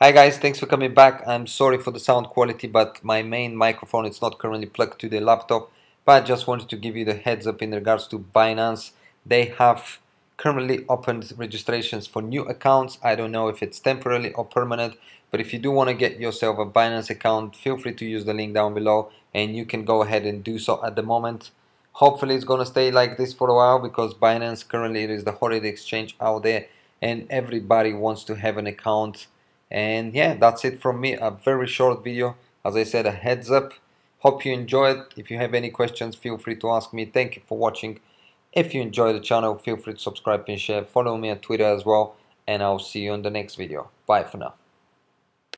Hi guys, thanks for coming back. I'm sorry for the sound quality, but my main microphone is not currently plugged to the laptop. But I just wanted to give you the heads up in regards to Binance. They have currently opened registrations for new accounts. I don't know if it's temporarily or permanent, but if you do want to get yourself a Binance account, feel free to use the link down below and you can go ahead and do so at the moment. Hopefully it's going to stay like this for a while because Binance currently is the hottest exchange out there and everybody wants to have an account. And yeah, that's it from me. A very short video. As I said, a heads up. Hope you enjoyed. If you have any questions, feel free to ask me. Thank you for watching. If you enjoy the channel, feel free to subscribe and share. Follow me on Twitter as well. And I'll see you in the next video. Bye for now.